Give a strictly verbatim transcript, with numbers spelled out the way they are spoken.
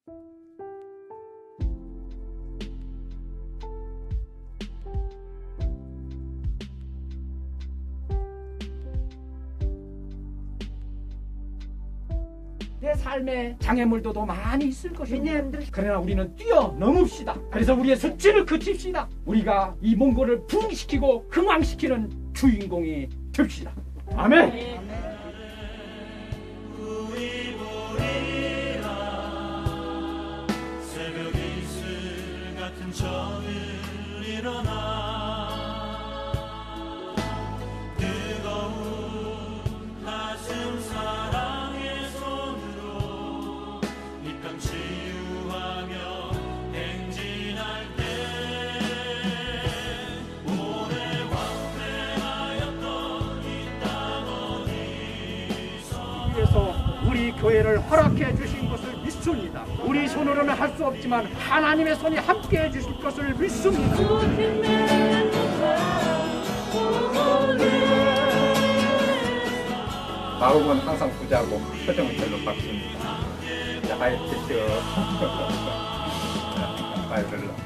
내 삶에 장애물도 많이 있을 것입니다. 그러나 우리는 뛰어넘읍시다. 그래서 우리의 습진을 그칩시다. 우리가 이 몽골을 부흥시키고 흥왕시키는 주인공이 됩시다. 아멘. 우리 보리라 새벽 이슬 같은 저늘 일어나 뜨거운 가슴 사랑의 손으로 이 땅 치유하며 행진할 때 오래 왕래하였던 이 땅 어디서 위에서 우리 교회를 허락해 주신 것을 믿습니다. 우리 손으로는 할 수 없지만 하나님의 손이 함께 해 주실 것을 믿습니다. 마음은 항상 부자고 표정은 별로 밝습니다. 하이 티셔. 하이 별로.